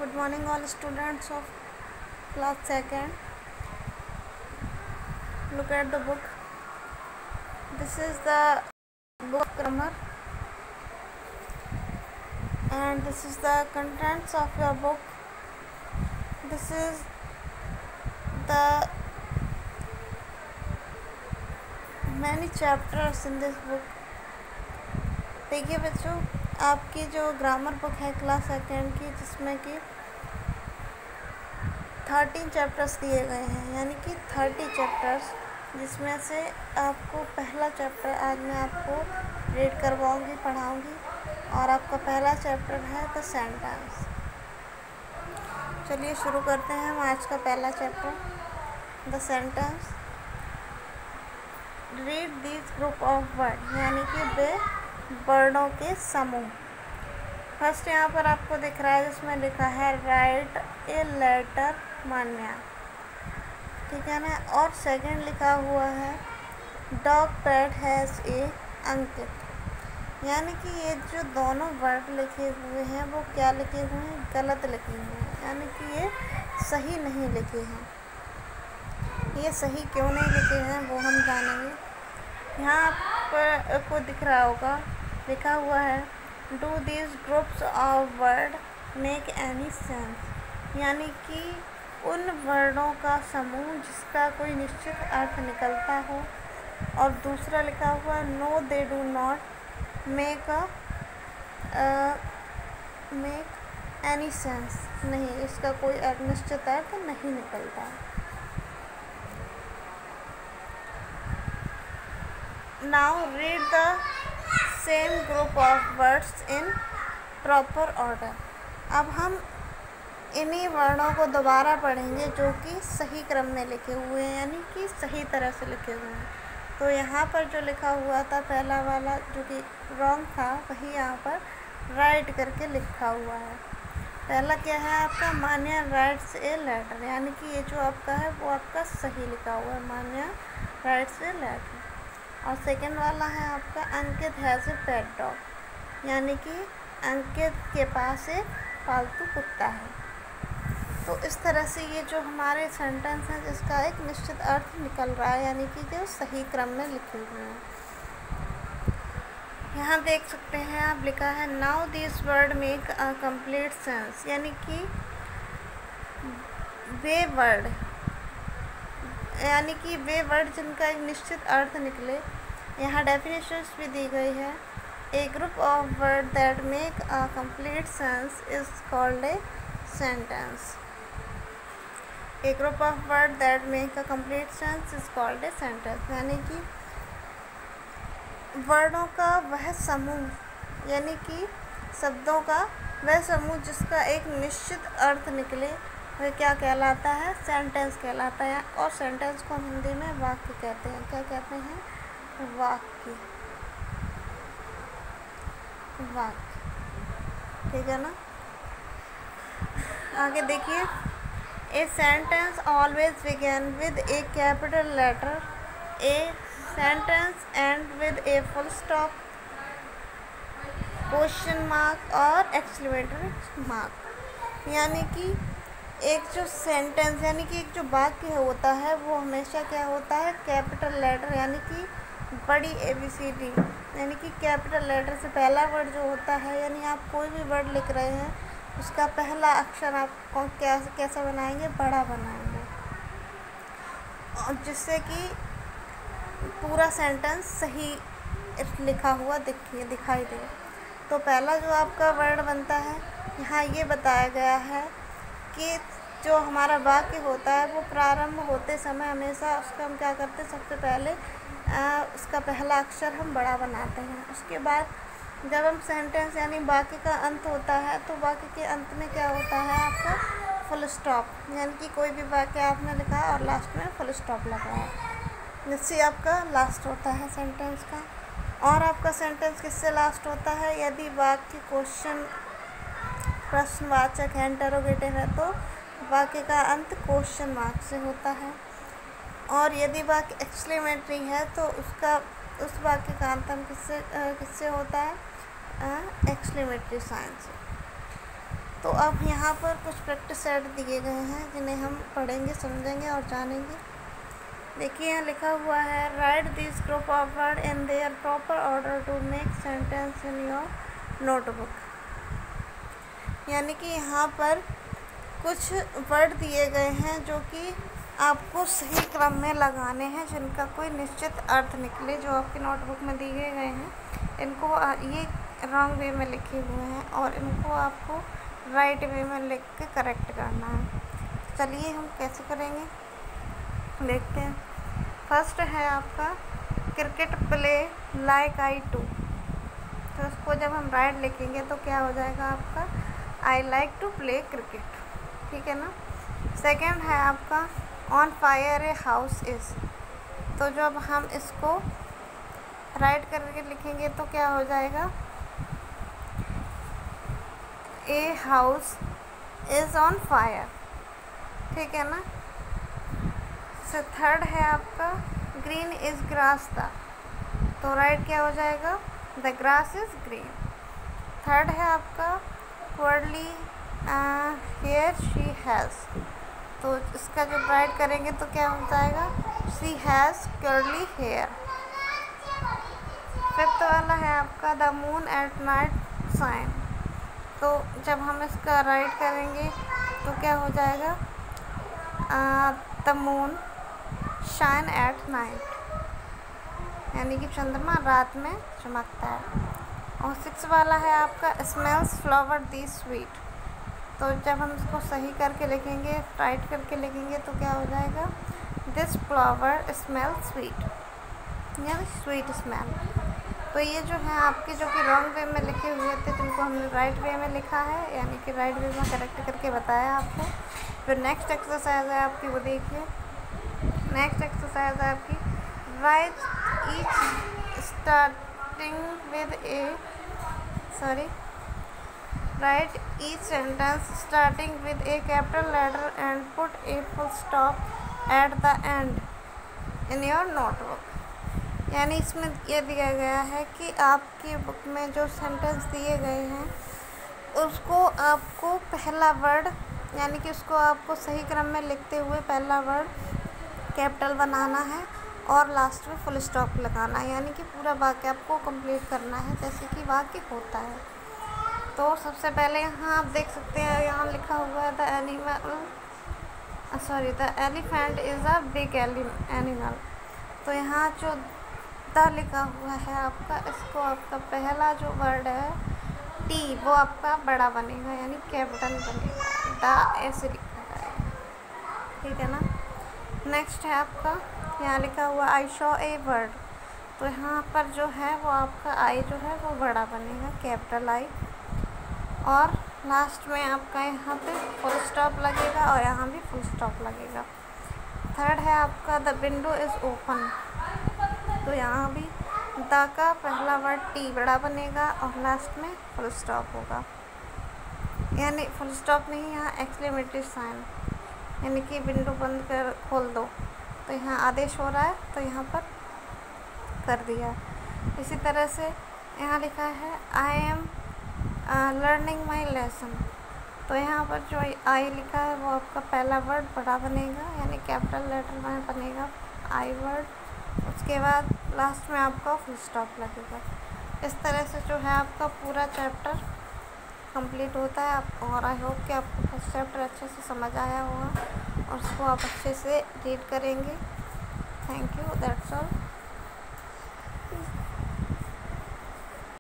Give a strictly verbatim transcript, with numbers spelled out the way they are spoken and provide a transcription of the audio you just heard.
Good morning all students of class second. Look at the book. This is the book of grammar and this is the contents of your book. This is the many chapters in this book. देखिए बच्चों, आपकी जो grammar book है class second की, जिसमें कि thirteen chapters दिए गए हैं, यानी कि थर्टी चैप्टर्स, जिसमें से आपको पहला चैप्टर आज मैं आपको रीड करवाऊंगी, पढ़ाऊंगी। और आपका पहला चैप्टर है द सेंटेंस। चलिए शुरू करते हैं हम आज का पहला chapter, the sentence. Read this group of word, यानी कि वे वर्डों के समूह। फर्स्ट यहाँ पर आपको दिख रहा है जिसमें लिखा है राइट ए लेटर मान्या, ठीक है ना। और सेकंड लिखा हुआ है डॉग पेट हैज़ ए अंकित, यानी कि ये जो दोनों वर्ड लिखे हुए हैं वो क्या लिखे हुए हैं, गलत लिखे हुए हैं, यानी कि ये सही नहीं लिखे हैं। ये सही क्यों नहीं लिखे हैं वो हम जानेंगे। यहाँ पर आपको दिख रहा होगा लिखा हुआ है do this groups of word make any sense, यानी कि उन वर्डों का समूह जिसका कोई निश्चित अर्थ निकलता हो। और दूसरा लिखा हुआ है no they do not make a make any sense, नहीं, इसका कोई निश्चित अर्थ नहीं निकलता। Now read the same group of words in proper order. अब हम इन्हीं वर्णों को दोबारा पढ़ेंगे जो कि सही क्रम में लिखे हुए हैं, यानी कि सही तरह से लिखे हुए हैं। तो यहाँ पर जो लिखा हुआ था पहला वाला जो कि रॉन्ग था, वही यहाँ पर राइट करके लिखा हुआ है। पहला क्या है आपका, मान्या राइट्स ए लेटर, यानी कि ये जो आपका है वो आपका सही लिखा हुआ है, मान्या राइट्स ए लेटर। और सेकंड वाला है आपका अंकित हैज़ ए पेट डॉग, यानी कि अंकित के पास एक पालतू कुत्ता है। तो इस तरह से ये जो हमारे सेंटेंस हैं जिसका एक निश्चित अर्थ निकल रहा है, यानी कि जो सही क्रम में लिखे हुए हैं। यहाँ देख सकते हैं आप, लिखा है now this word make a complete sense, यानी कि वे वर्ड, यानी कि वे वर्ड जिनका एक निश्चित अर्थ निकले। यहाँ डेफिनेशंस भी दी गई है। A group of word that make a complete sense is called a sentence. A group of word that make a complete sense is called a sentence, यानी कि वर्डों का वह समूह, यानी कि शब्दों का वह समूह जिसका एक निश्चित अर्थ निकले, वह क्या कहलाता है, सेंटेंस कहलाता है। और सेंटेंस को हम हिंदी में वाक्य कहते हैं। क्या कहते हैं, वाक्य, वाक्य, ठीक है ना। आगे देखिए, a sentence always begin with a capital letter, a sentence end with a full stop, question mark और एक्सक्लेमेटरी मार्क, यानी कि एक जो सेंटेंस यानी कि एक जो वाक्य होता है वो हमेशा क्या होता है, कैपिटल लेटर, यानी कि बड़ी ए बी सी डी, यानी कि कैपिटल लेटर से पहला वर्ड जो होता है, यानी आप कोई भी वर्ड लिख रहे हैं उसका पहला अक्षर आप क्या कैसा बनाएंगे, बड़ा बनाएंगे, और जिससे कि पूरा सेंटेंस सही लिखा हुआ दिखिए दिखाई दे। तो पहला जो आपका वर्ड बनता है, यहाँ ये बताया गया है कि जो हमारा वाक्य होता है वो प्रारंभ होते समय हमेशा उसका हम क्या करते हैं, सबसे पहले आ, उसका पहला अक्षर हम बड़ा बनाते हैं। उसके बाद जब हम सेंटेंस यानी वाक्य का अंत होता है तो वाक्य के अंत में क्या होता है आपका फुल स्टॉप, यानी कि कोई भी वाक्य आपने लिखा और लास्ट में फुल स्टॉप लगा है, जिससे आपका लास्ट होता है सेंटेंस का। और आपका सेंटेंस किससे लास्ट होता है, यदि वाक्य क्वेश्चन प्रश्नवाचक है, इंटरोगेटिव है, तो वाक्य का अंत क्वेश्चन मार्क से होता है। और यदि वाक्य एक्सक्लेमेटरी है तो उसका उस वाक्य का अंत हम किससे किससे होता है, एक्सक्लेमेटरी साइन से। तो अब यहाँ पर कुछ प्रैक्टिस सेट दिए गए हैं जिन्हें हम पढ़ेंगे, समझेंगे और जानेंगे। देखिए यहाँ लिखा हुआ है, write this group of word in their proper order to make sentence in your notebook. यानी कि यहाँ पर कुछ वर्ड दिए गए हैं जो कि आपको सही क्रम में लगाने हैं, जिनका कोई निश्चित अर्थ निकले। जो आपकी नोटबुक में दिए गए हैं, इनको ये रॉन्ग वे में लिखे हुए हैं और इनको आपको राइट वे में लिख के करेक्ट करना है। चलिए हम कैसे करेंगे देखते हैं। फर्स्ट है आपका cricket play like I to. तो उसको जब हम राइट लिखेंगे तो क्या हो जाएगा आपका, I like to play cricket. ठीक है ना। सेकंड है आपका on fire a house is. तो जब हम इसको राइट करके लिखेंगे तो क्या हो जाएगा, a house is on fire. ठीक है ना। तो थर्ड है आपका ग्रीन इज़ ग्रास था। तो राइट क्या हो जाएगा, the grass is green. Third है आपका वर्डली हेयर शी हैज़। तो इसका जब राइट करेंगे तो क्या हो जाएगा, she has curly hair. Fifth वाला है आपका the moon at night shine. तो जब हम इसका राइट करेंगे तो क्या हो जाएगा, the moon shine at night, यानी कि चंद्रमा रात में चमकता है। और सिक्स वाला है आपका स्मेल्स फ्लावर दी स्वीट। तो जब हम इसको सही करके लिखेंगे, राइट करके लिखेंगे तो क्या हो जाएगा, दिस फ्लावर स्मेल स्वीट, यानी स्वीट स्मेल। तो ये जो है आपके जो कि रॉन्ग वे में लिखे हुए थे, जिनको हमने राइट वे में लिखा है, यानी कि राइट वे में करेक्ट करके बताया आपको। फिर नेक्स्ट एक्सरसाइज है आपकी, वो देखिए। नेक्स्ट एक्सरसाइज है आपकी, write each starting with a sorry write each sentence starting with a capital letter and put a full stop at the end in your notebook. यानी इसमें यह दिया गया है कि आपकी बुक में जो सेंटेंस दिए गए हैं उसको आपको पहला वर्ड, यानी कि उसको आपको सही क्रम में लिखते हुए पहला वर्ड कैपिटल बनाना है और लास्ट में फुल स्टॉप लगाना है, यानी कि पूरा वाक्य आपको कंप्लीट करना है जैसे कि वाक्य होता है। तो सबसे पहले यहाँ आप देख सकते हैं, यहाँ लिखा हुआ है the animal sorry the elephant is a big animal. तो यहाँ जो द लिखा हुआ है आपका, इसको आपका पहला जो वर्ड है टी, वो आपका बड़ा बनेगा, यानी कैपिटल बनेगा। द ऐसे लिखा जाएगा। ठीक है ना। नेक्स्ट है आपका, यहाँ लिखा हुआ आई शॉ ए बर्ड। तो यहाँ पर जो है वो आपका आई जो है वो बड़ा बनेगा, कैपिटल आई। और लास्ट में आपका यहाँ पे फुल स्टॉप लगेगा और यहाँ भी फुल स्टॉप लगेगा। थर्ड है आपका द विंडो इज़ ओपन। तो यहाँ भी द का पहला वर्ड टी बड़ा बनेगा और लास्ट में फुल स्टॉप होगा, यानी फुल स्टॉप नहीं, यहाँ एक्सक्लेमेटरी साइन, यानी कि विंडो बंद कर खोल दो। तो यहाँ आदेश हो रहा है तो यहाँ पर कर दिया। इसी तरह से यहाँ लिखा है I am learning my lesson. तो यहाँ पर जो आई लिखा है वो आपका पहला वर्ड बड़ा बनेगा, यानी कैपिटल लेटर में बनेगा आई वर्ड। उसके बाद लास्ट में आपका फुल स्टॉप लगेगा। इस तरह से जो है आपका पूरा चैप्टर कंप्लीट होता है। आप और आई होप कि आपको फर्स्ट चैप्टर अच्छे से समझ आया होगा और उसको आप अच्छे से रीड करेंगे। Thank you, that's all.